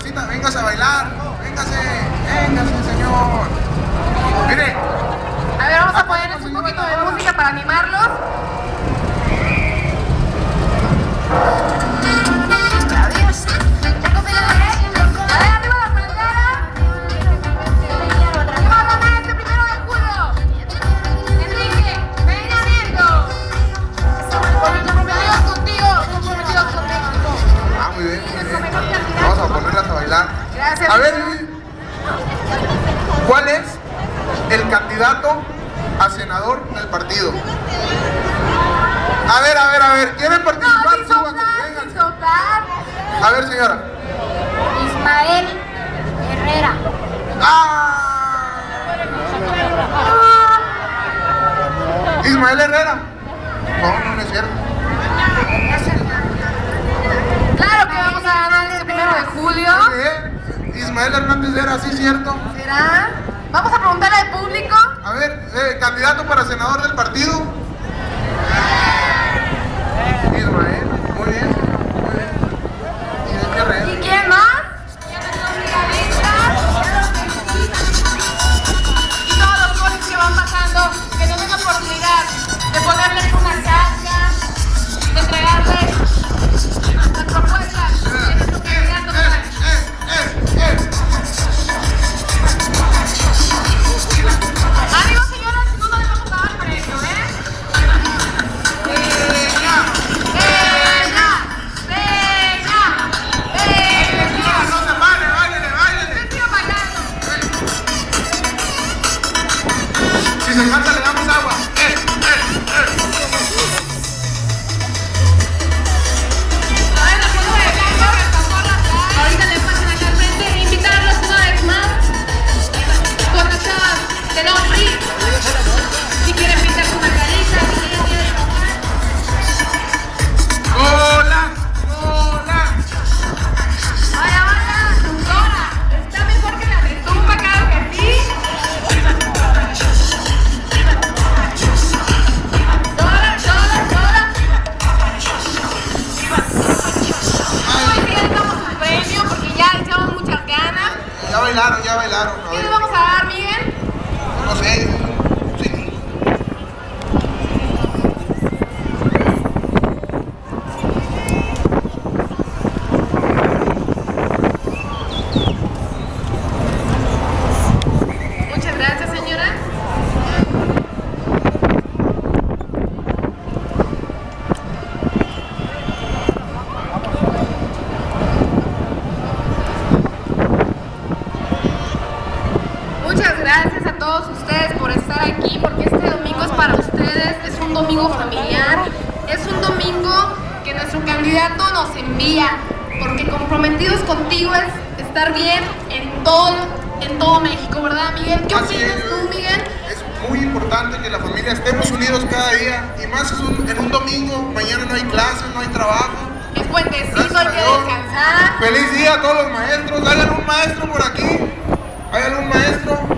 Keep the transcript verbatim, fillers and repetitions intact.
Carmencita, véngase a bailar. Véngase, véngase, señor. Mire. A ver, vamos a ponerles un poquito de música para animarlos. A ver, ¿cuál es el candidato a senador del partido? A ver, a ver, a ver, ¿quieren participar? No, súbanse, vénganse. A ver, señora. Ismael Herrera. ¡Ah! ¿Ismael Herrera? No, no, no es cierto. Claro que vamos a ganar este primero de julio. Ismael Hernández era, ¿sí cierto? ¿Será? Vamos a preguntarle al público. A ver, eh, candidato para senador del partido. Ismael, muy bien, muy bien. ¿Y de qué red? ¿Y quién más? Y todos los coches que van pasando, que nos den la oportunidad de ponerles una carga, de entregarles las propuestas de nuestro candidato. Amigos, señoras, no nos dejamos dar precio, ¿eh? ¡Venga! ¡Venga! ¡Venga! ¡Venga! No se pare, báilele, báilele. ¡Me sigo bailando! Si se falta le damos agua. Eh, eh, eh. A ver, la foto de blanco, esta porra atrás. Ahorita le pasan acá al frente. Invitarlos una vez más. Cortachas de Don Free. Si quieren pintarse una carita, si quieren quieren tomar. ¡Hola! ¡Hola! Vaya, vaya, Dora. Está mejor que la de Tumba, claro que sí. Dora, Dora, Dora. Hoy sí les damos un premio porque ya le echamos muchas ganas. Ya bailaron, ya bailaron. A ¿Qué les ver, vamos a dar, Miguel? no sé. Sí. Muchas gracias, señora. Muchas gracias a todos ustedes por estar aquí, porque este domingo es para ustedes, es un domingo familiar, es un domingo que nuestro candidato nos envía, porque comprometidos contigo es estar bien en todo, en todo México, ¿verdad, Miguel? ¿Qué Así opinas es. tú, Miguel? Es muy importante que la familia estemos unidos cada día, y más es un- en un domingo. Mañana no hay clases, no hay trabajo. Es puentecito, Gracias hay a que Dios. descansar. Feliz día a todos los maestros. ¿Hay algún maestro por aquí? ¿Hay algún maestro?